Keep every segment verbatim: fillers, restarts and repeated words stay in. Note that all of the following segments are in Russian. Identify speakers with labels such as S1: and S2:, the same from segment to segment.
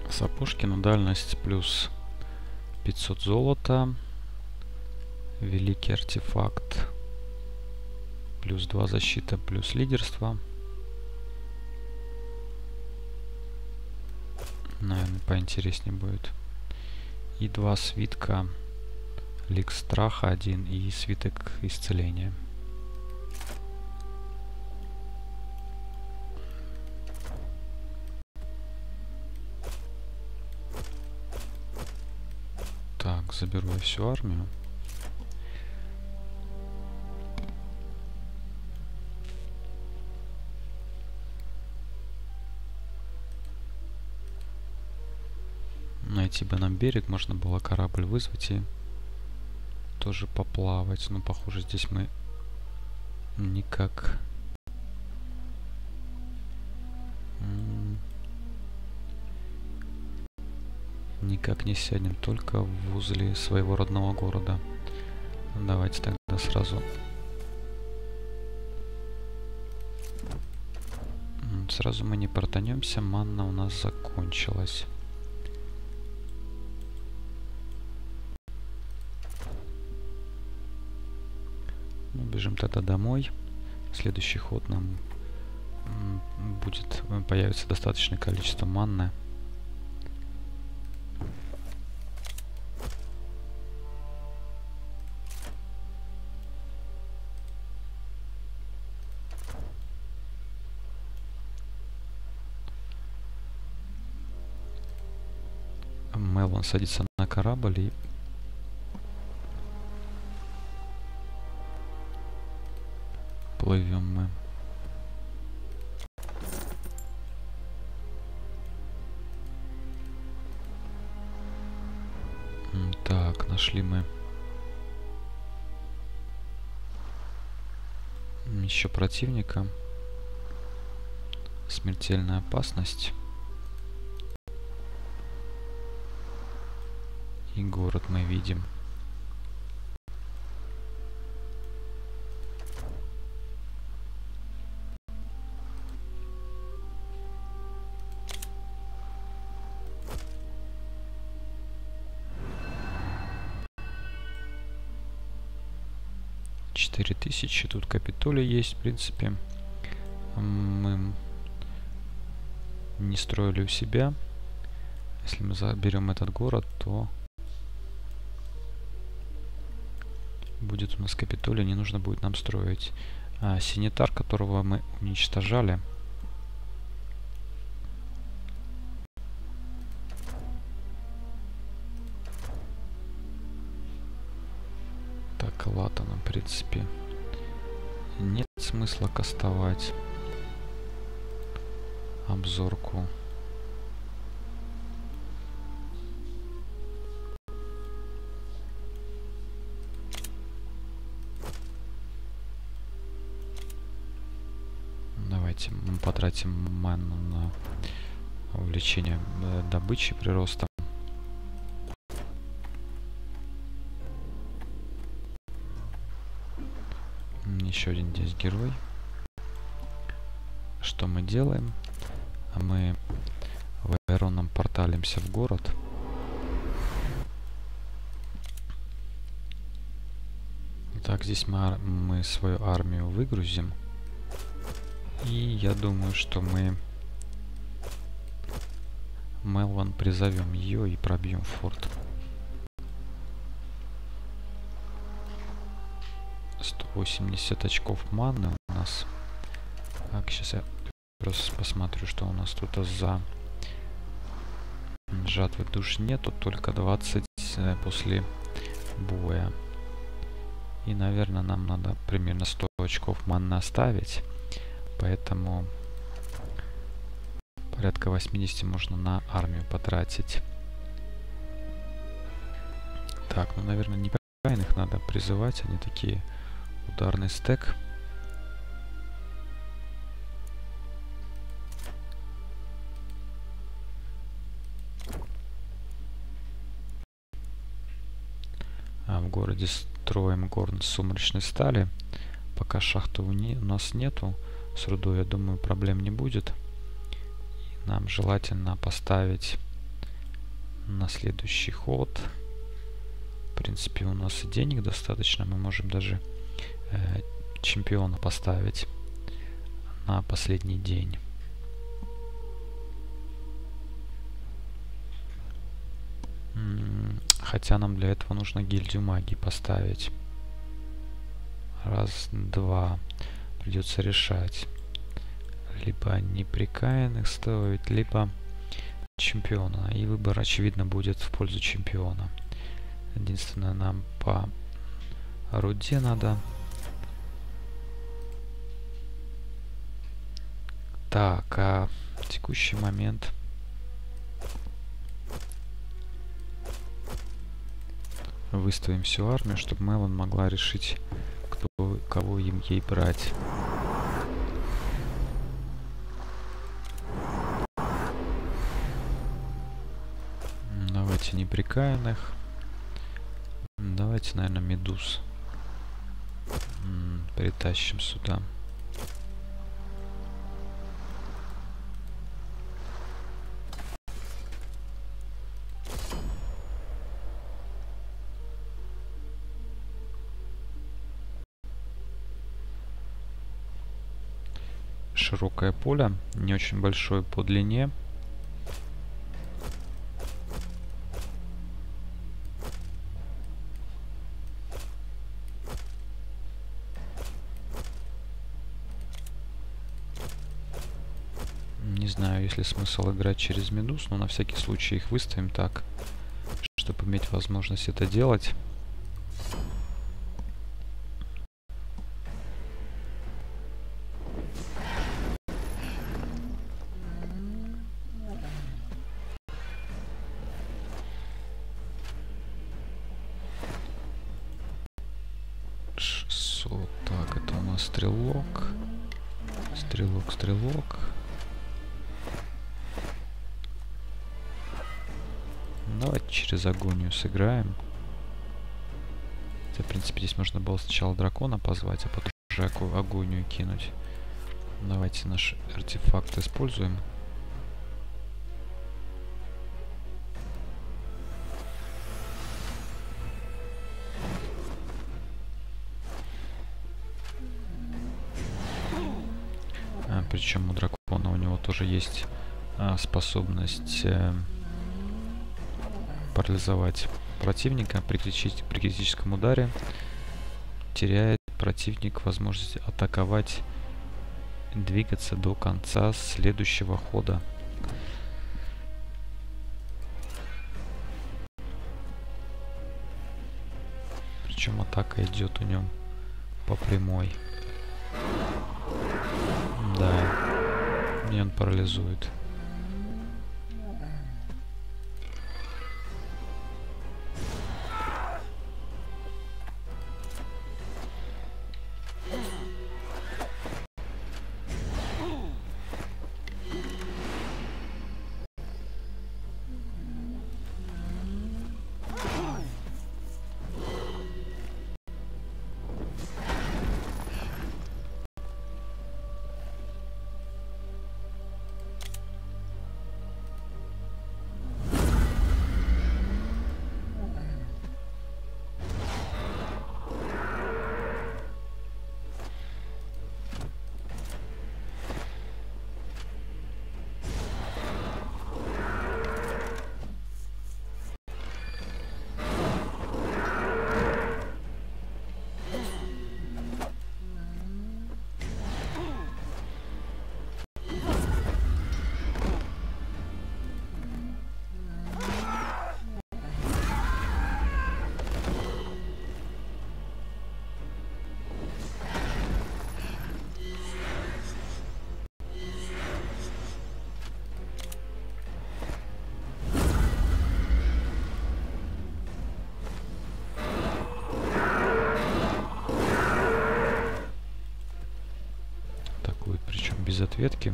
S1: Сапожки на дальность плюс пятьсот золота. Великий артефакт плюс два защита, плюс лидерство. Наверное, поинтереснее будет. И два свитка. Лик страха один и свиток исцеления. Так, заберу я всю армию. Найти бы нам берег, можно было корабль вызвать и тоже поплавать. Но, похоже, здесь мы никак... Никак не сядем, только возле своего родного города. Давайте тогда сразу... Сразу мы не портанемся, манна у нас закончилась. Ну, бежим тогда домой. Следующий ход нам будет, появится достаточное количество манны. Мелван садится на корабль и плывем мы. Так, нашли мы еще противника. Смертельная опасность. И город мы видим. четыре тысячи. Тут Капитолий есть, в принципе. Мы не строили у себя. Если мы заберем этот город, то будет у нас Капитолий, не нужно будет нам строить. А, Синитар, которого мы уничтожали. Так, Латана, в принципе, нет смысла кастовать обзорку. Давайте мы потратим ману на увеличение добычи, прироста. Еще один здесь герой. Что мы делаем? Мы в Айроном порталимся в город. Так, здесь мы, мы свою армию выгрузим. И я думаю, что мы Мелван призовем ее и пробьем форт. сто восемьдесят очков маны у нас. Так, сейчас я просто посмотрю, что у нас тут за жатвы душ нету, только двадцать после боя. И, наверное, нам надо примерно сто очков маны оставить. Поэтому порядка восьмидесяти можно на армию потратить. Так, ну, наверное, не их надо призывать. Они такие ударный стек. А в городе строим горн сумрачной стали. Пока шахты у, не, у нас нету. С рудой, я думаю, проблем не будет. И нам желательно поставить на следующий ход. В принципе, у нас и денег достаточно. Мы можем даже э, чемпиона поставить на последний день. Хотя нам для этого нужно гильдию магии поставить. Раз, два. Придется решать. Либо неприкаянных стоит, либо чемпиона. И выбор, очевидно, будет в пользу чемпиона. Единственное, нам по руде надо. Так, а в текущий момент... Выставим всю армию, чтобы Мелан могла решить, кто, кого им ей брать. Давайте неприкаянных. Давайте, наверное, медуз притащим сюда. Широкое поле, не очень большое по длине. Не знаю, есть ли смысл играть через медуз, но на всякий случай их выставим так, чтобы иметь возможность это делать. Так, это у нас стрелок. Стрелок, стрелок. Давайте через агонию сыграем. Хотя, в принципе, здесь можно было сначала дракона позвать, а потом уже агонию кинуть. Давайте наш артефакт используем. А, причем у дракона у него тоже есть а, способность э, парализовать противника при, критич при критическом ударе. Теряет противник возможность атаковать, двигаться до конца следующего хода. Причем атака идет у него по прямой. Да, и он парализует. Без ответки.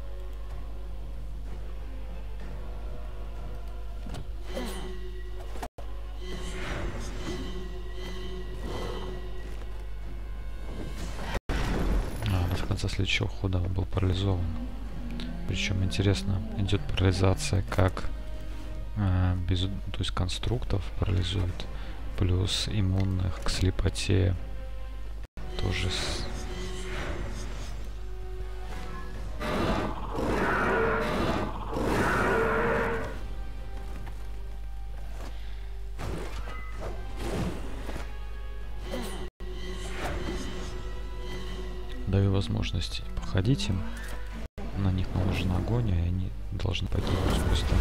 S1: А, до конца следующего хода он был парализован. Причем интересно, идет парализация как э, без, то есть конструктов парализует, плюс иммунных к слепоте тоже с... Даю возможность походить им. На них наложена агония, и они должны погибнуть просто.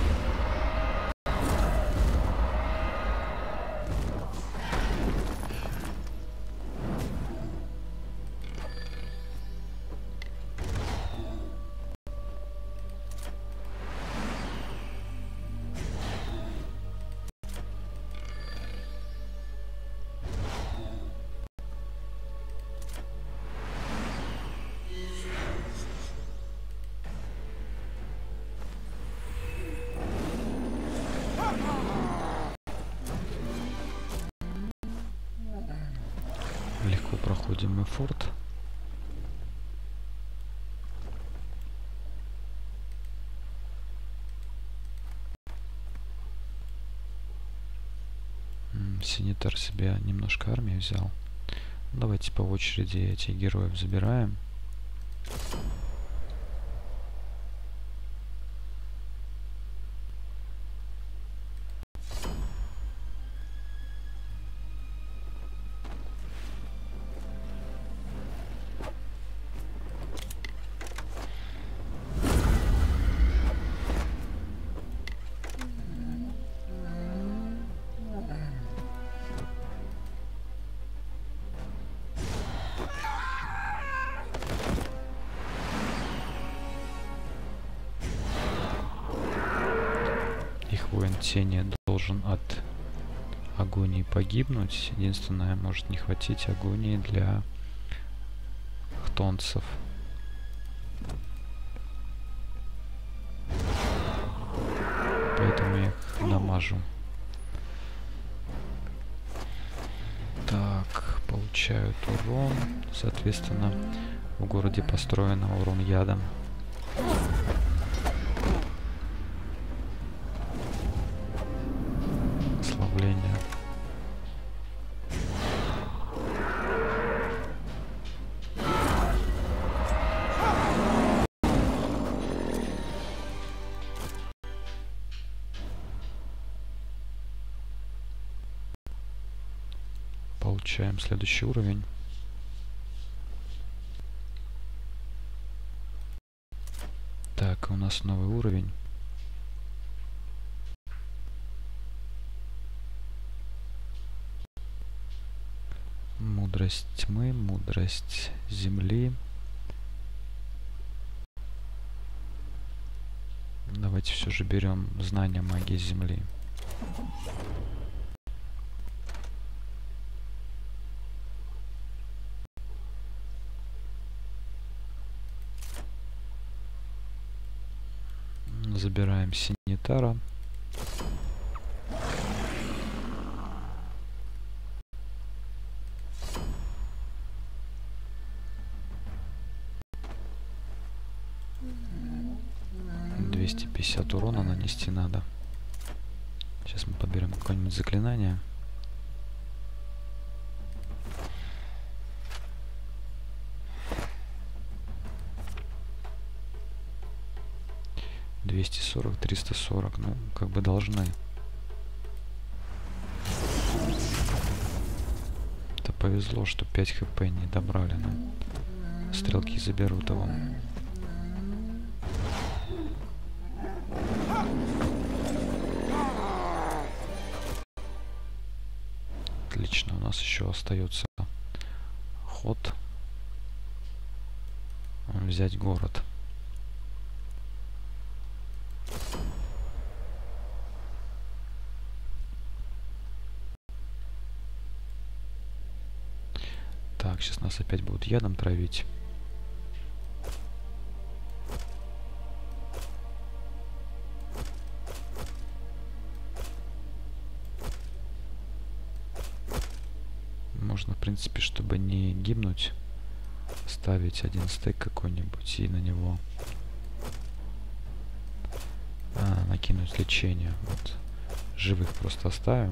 S1: Легко проходим мы форт. Синитар себе немножко армии взял. Давайте по очереди этих героев забираем. Воин тени должен от агонии погибнуть. Единственное, может не хватить агонии для хтонцев. Поэтому я их намажу. Так, получают урон. Соответственно, в городе построено урон ядом. Получаем следующий уровень. Так, у нас новый уровень. Мудрость тьмы, мудрость земли. Давайте все же берем знания магии земли. Забираем Синитара. двести пятьдесят урона нанести надо. Сейчас мы подберем какое-нибудь заклинание. двести сорок, триста сорок, ну, как бы должны. Это повезло, что пять хп не добрали нам. Стрелки заберут его. Отлично, у нас еще остается ход. Взять город. Так, сейчас нас опять будут ядом травить. Можно, в принципе, чтобы не гибнуть, ставить один стейк какой-нибудь и на него а, накинуть лечение. Вот. живых просто оставим.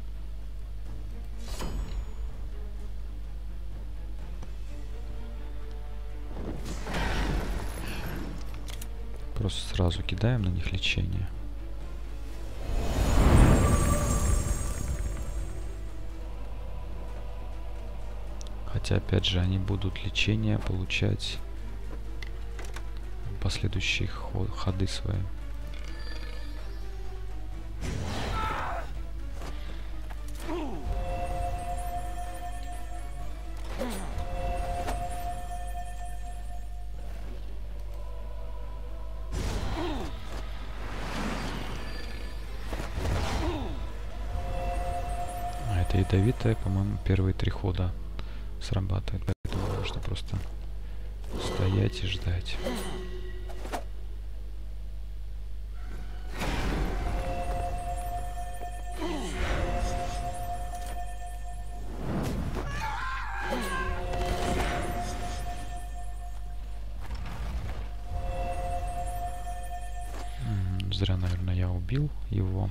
S1: Просто сразу кидаем на них лечение. Хотя, опять же, они будут лечение получать последующие ход ходы свои. А это ядовитое, по-моему, первые три хода срабатывает, поэтому нужно просто стоять и ждать. М-м, зря, наверное, я убил его.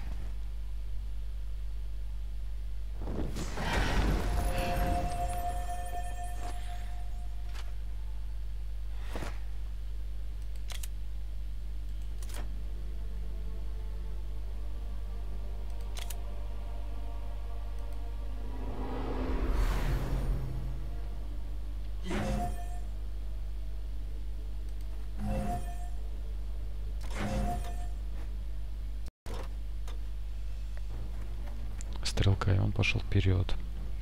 S1: Стрелка, и он пошел вперед.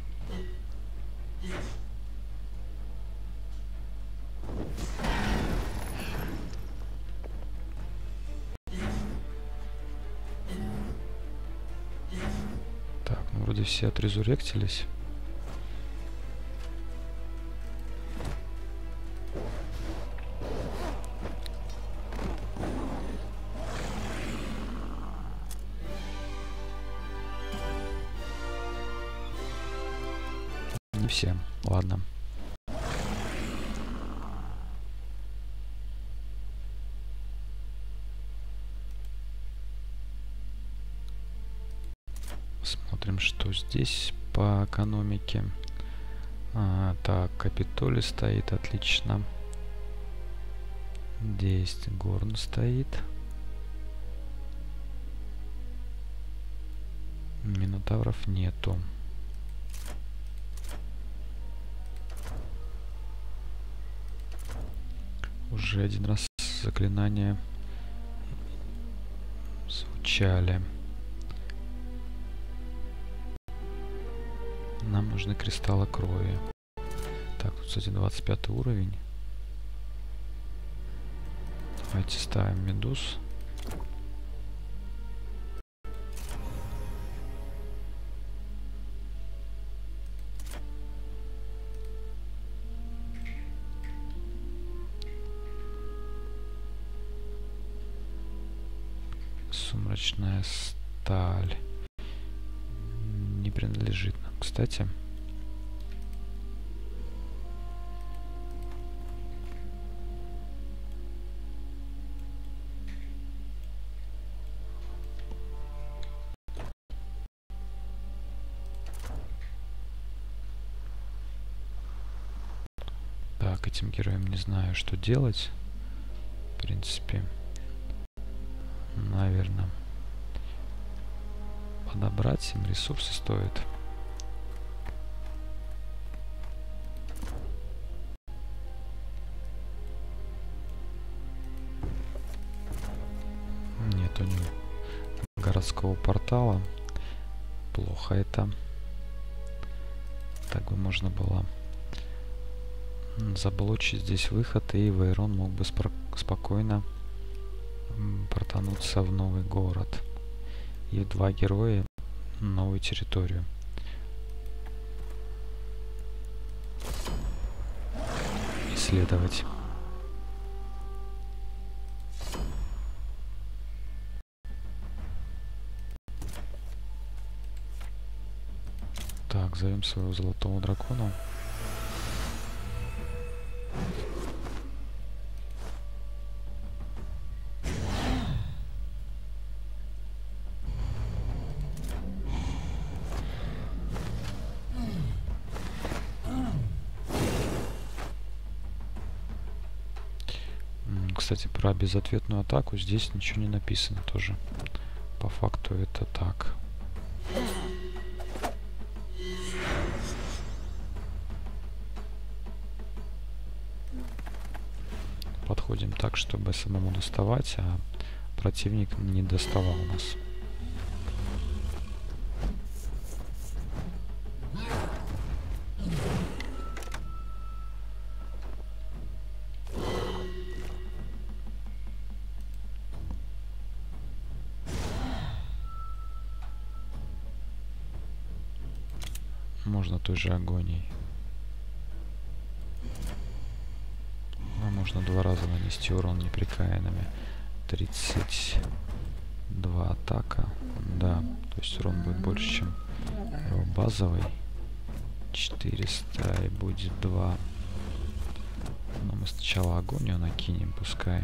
S1: Так, ну вроде все отрезуректились. Не все. Ладно. Смотрим, что здесь по экономике. А, так, Капитолий стоит, отлично. десять Горн стоит. Минотавров нету. Уже один раз заклинания звучали. Нам нужны кристаллы крови. Так, тут, кстати, двадцать пятый уровень. Давайте ставим медуз. Сумрачная сталь. Не принадлежит нам, кстати. Так, этим героям не знаю, что делать. В принципе, наверное, подобрать им ресурсы стоит. Нет у него городского портала. Плохо это. Так бы можно было заблочить здесь выход, и Вейрон мог бы спокойно портануться в новый город. И два героя новую территорию. Исследовать. Так, зовем своего золотого дракона. кстати, про безответную атаку здесь ничего не написано тоже. По факту это так. Подходим так, чтобы самому доставать, а противник не доставал нас. Можно той же агонией. А можно два раза нанести урон непрекаянными. тридцать два атака. Да, то есть урон будет больше, чем его базовый. четыреста и будет два. Но мы сначала агонию накинем, пускай.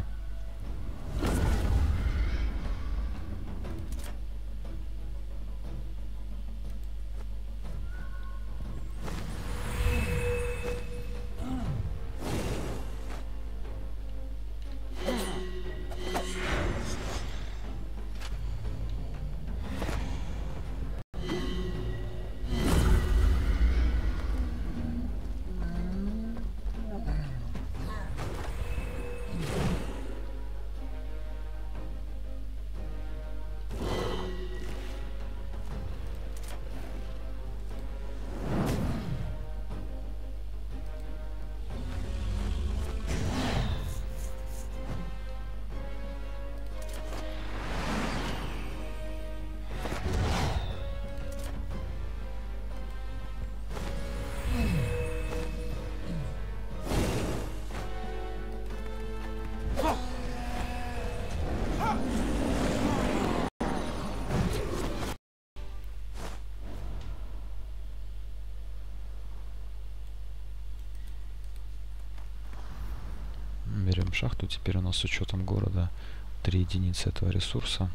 S1: Берем шахту. Теперь у нас с учетом города три единицы этого ресурса.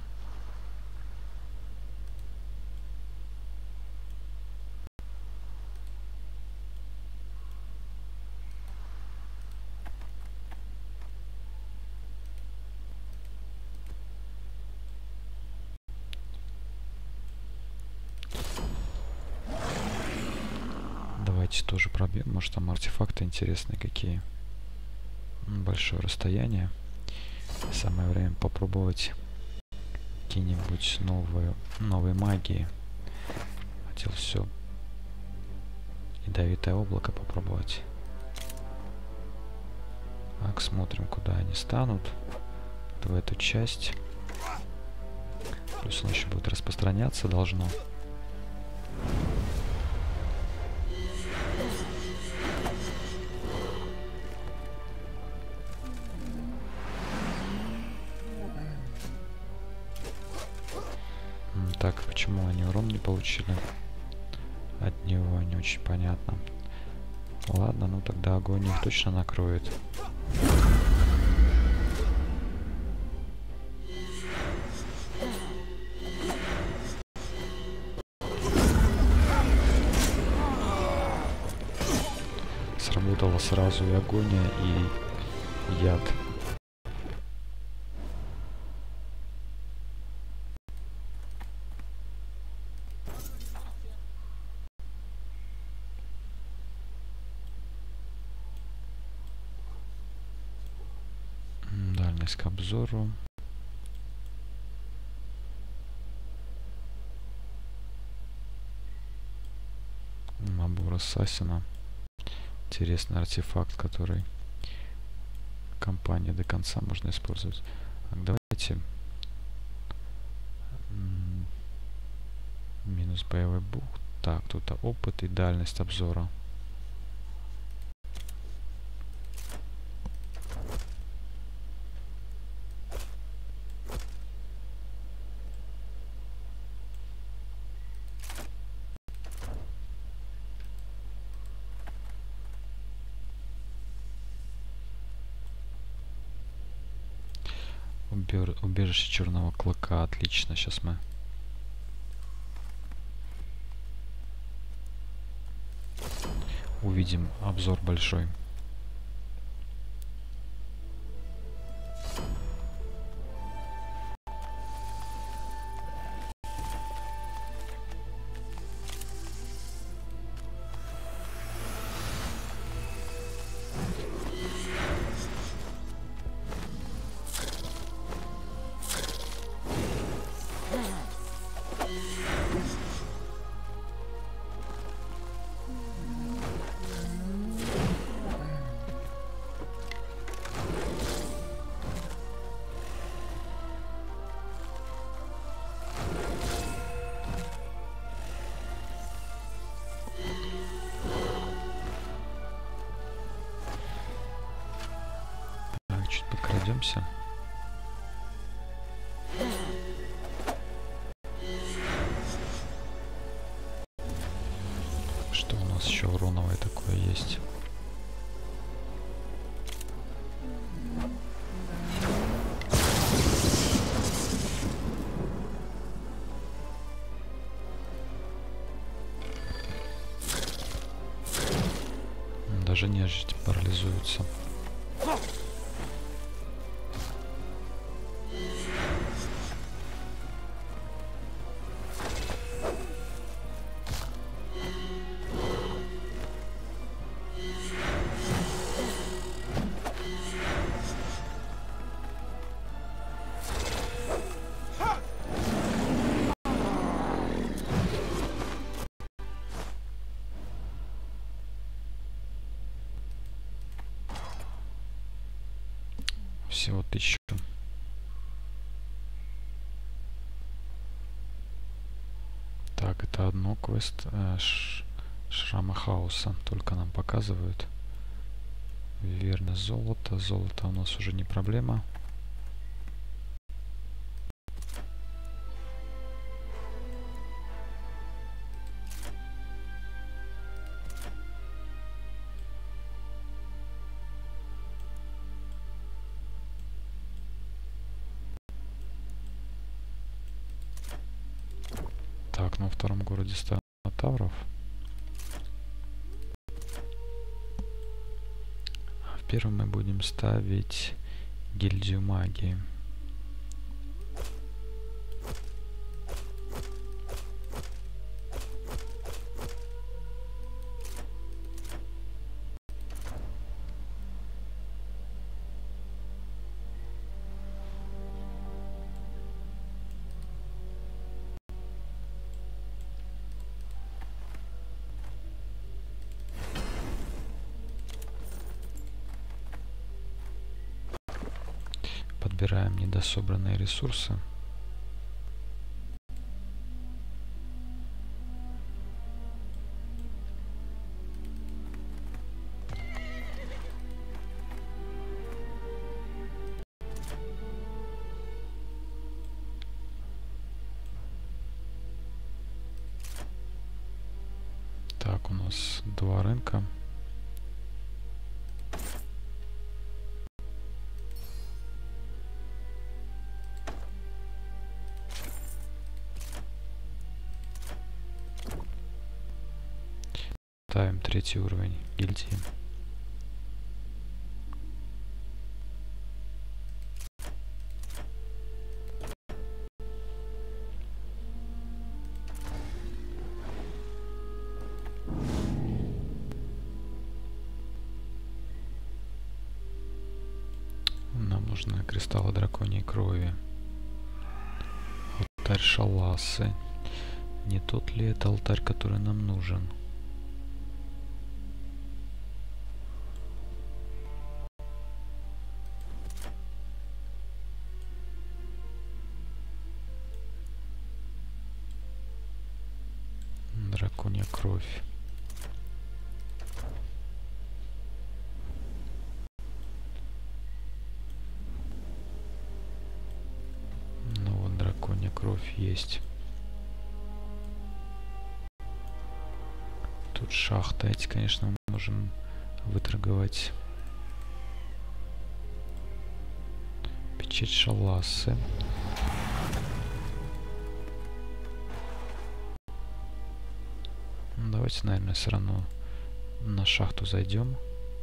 S1: Давайте тоже пробьем. Может, там артефакты интересные какие. Большое расстояние. Самое время попробовать какие-нибудь новые, новые магии. Хотел все ядовитое облако попробовать. Так, смотрим, куда они станут. В эту часть. Плюс он еще будет распространяться должно. Так, почему они урон не получили от него, не очень понятно. Ладно, ну тогда огонь их точно накроет. Сработала сразу и агония, и яд. К обзору. Набор ассасина. Интересный артефакт, который компания до конца можно использовать. Так, давайте минус боевой бух. Так, тут опыт и дальность обзора. Убежище черного клыка. Отлично. Сейчас мы увидим обзор большой. пройдемся. Что у нас еще уроновое такое есть? Даже нежить парализуется. Всего тысячу. Так, это одно квест э, ш, Шрама Хаоса. Только нам показывают. Верно, золото. Золото у нас уже не проблема. Так, на втором городе ставим Тавров. А в первом мы будем ставить гильдию магии. Подбираем недособранные ресурсы. Так, у нас два рынка. Ставим третий уровень гильдии. Нам нужны кристаллы драконьей крови. Алтарь Шаласы. Не тот ли это алтарь, который нам нужен? Драконья кровь. Ну вот драконья кровь есть. Тут шахта. Эти, конечно, мы можем выторговать. Печать Шаласы. Давайте, наверное, все равно на шахту зайдем.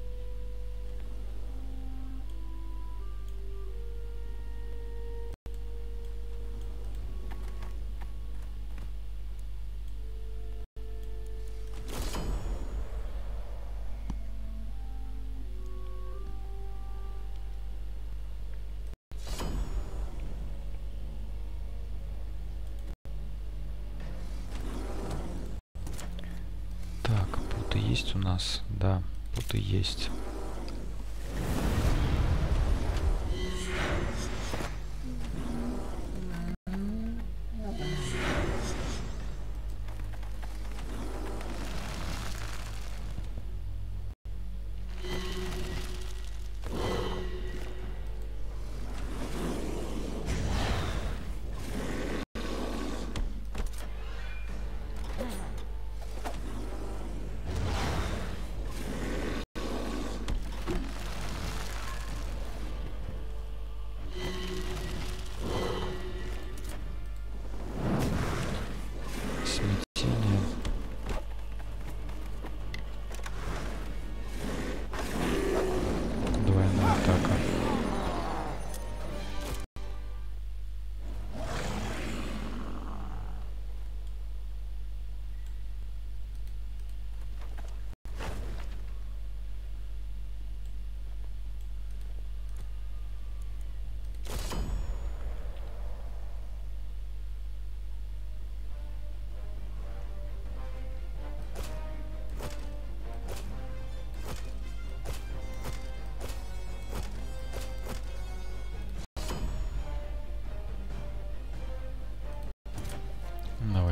S1: Есть у нас, да, вот и есть.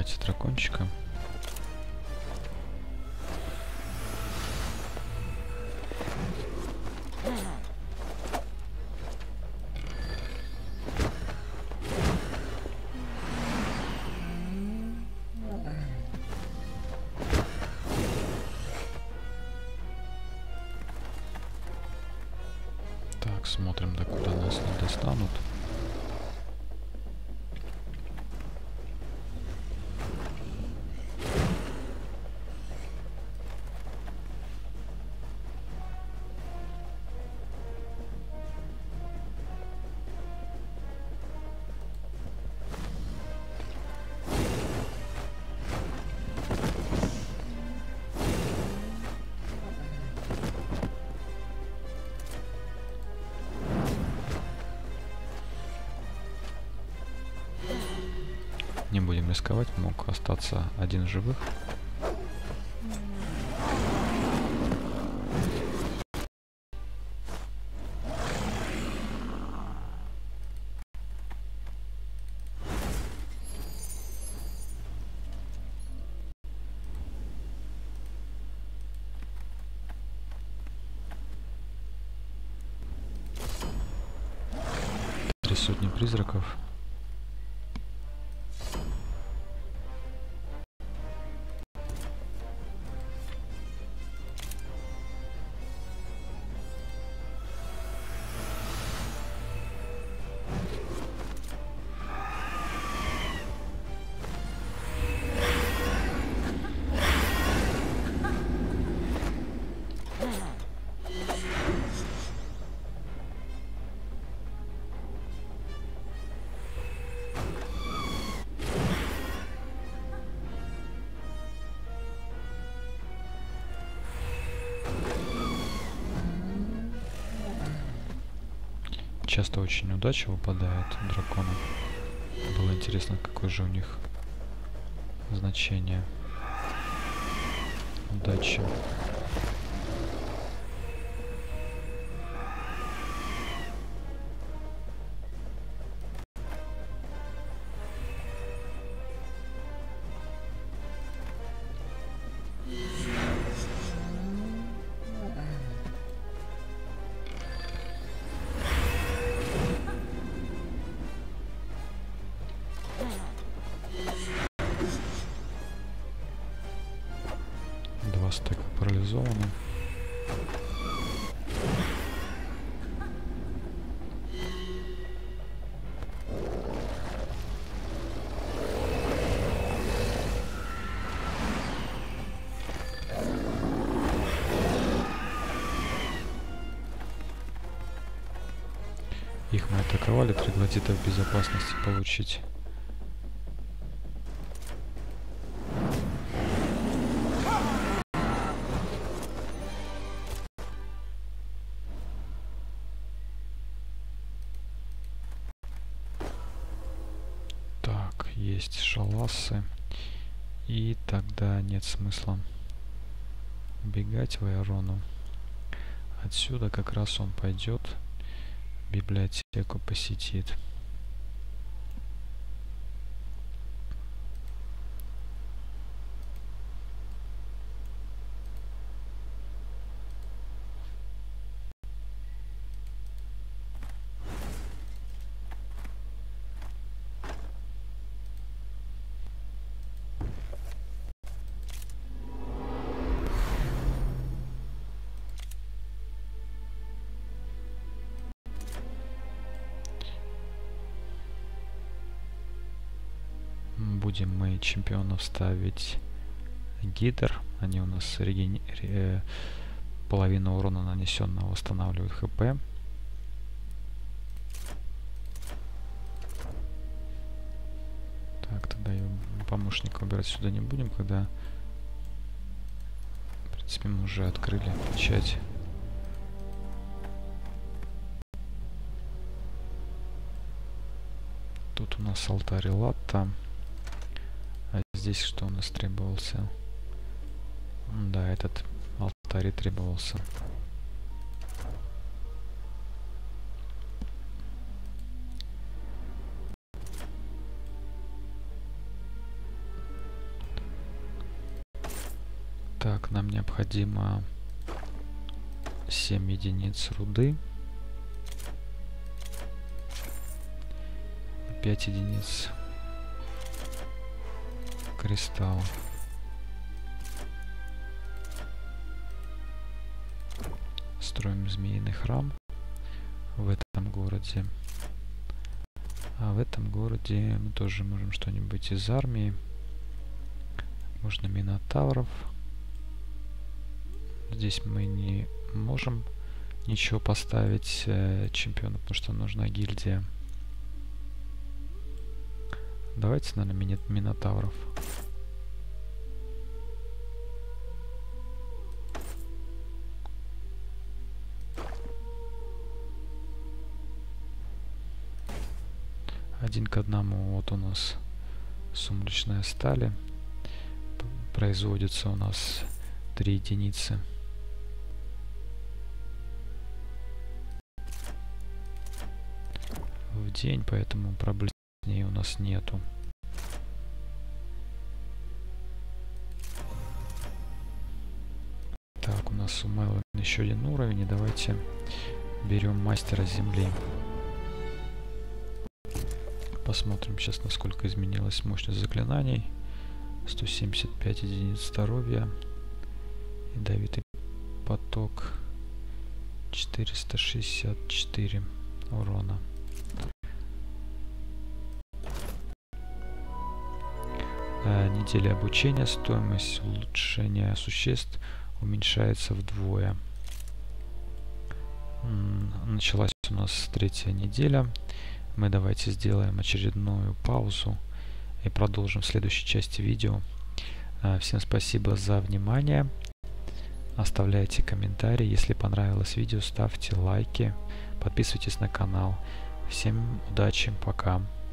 S1: Давайте дракончика. Так, смотрим, до куда нас не достанут. Не будем рисковать, мог остаться один живых. Три сотни призраков. Часто очень удача выпадает у драконов. Было интересно, какое же у них значение удачи. Два стека парализованы. Их мы атаковали, троглодита в безопасности получить. Так, есть шаласы. И тогда нет смысла убегать в Айрону. Отсюда как раз он пойдет, библиотеку посетит. Будем мы чемпионов ставить гидр. Они у нас реген... ре... половину урона нанесенного восстанавливают хп. Так, тогда помощника выбирать сюда не будем, когда в принципе мы уже открыли печать. Тут у нас алтарь Латта. А здесь что у нас требовался? Да, этот алтарь требовался. Так, нам необходимо семь единиц руды. пять единиц кристалла. Строим змеиный храм в этом городе. А в этом городе мы тоже можем что-нибудь из армии. Можно минотавров. Здесь мы не можем ничего поставить э, чемпиона, потому что нужна гильдия. Давайте, наверное, мини минотавров. Один к одному. Вот у нас сумрачная сталь. Производится у нас три единицы. В день, поэтому проблем с ней у нас нету. Так, у нас у Мэллоуина еще один уровень, и давайте берем мастера земли. Посмотрим сейчас, насколько изменилась мощность заклинаний. сто семьдесят пять единиц здоровья. Ядовитый поток. четыреста шестьдесят четыре урона. А, неделя обучения. Стоимость улучшения существ уменьшается вдвое. Началась у нас третья неделя. Мы давайте сделаем очередную паузу и продолжим в следующей части видео. Всем спасибо за внимание. Оставляйте комментарии. Если понравилось видео, ставьте лайки. Подписывайтесь на канал. Всем удачи. Пока.